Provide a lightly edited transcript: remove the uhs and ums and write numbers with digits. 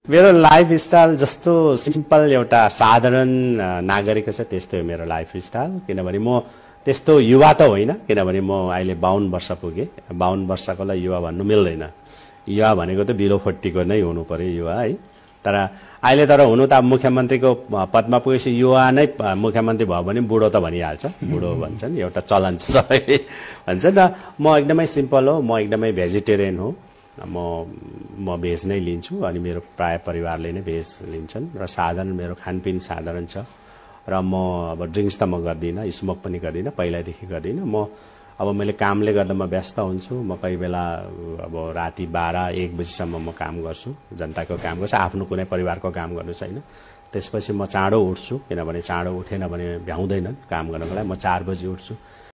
मेरो लाइफस्टाइल जस्तो सिम्पल एउटा साधारण नागरिक छ त्यस्तै हो मेरो लाइफस्टाइल। किनभने म त्यस्तो युवा त होइन, किनभने म अहिले 52 वर्ष पुगे। 52 वर्षकोलाई युवा भन्नु मिल्दैन। युवा भनेको त बिलो 40 को नै हुनु पर्यो युवा है। तर अहिले तर हुनु त मुख्यमन्त्रीको पदमा पुगेपछि युवा नै मुख्यमन्त्री भयो भने बुढो त भनिहाल्छ, बुढो भन्छन्, एउटा चलन छ सबै भन्छन्। र म एकदमै सिम्पल हो, म एकदमै भेजिटेरियन हो। म भेज नै लिन्छु अनि मेरो प्राय परिवारले नै भेज लिन्छन् र साधारण मेरो खानपिन साधारण छ। र म अब ड्रिङ्क्स त म गर्दिनँ, स्मोक पनि गर्दिनँ, पहिल्यैदेखि गर्दिनँ। अब मैले कामले गर्दा म व्यस्त हुन्छु। म कोही बेला अब राति 12-1 बजीसम्म म काम गर्छु, जनताको काम गर्छु, आफ्नो कुनै परिवारको काम गर्नु छैन। त्यसपछि म चाँडो उठ्छु, किनभने चाँडो उठेन भने भ्याउँदैनन् काम गर्नको लागि। म 4 बजी उठ्छु।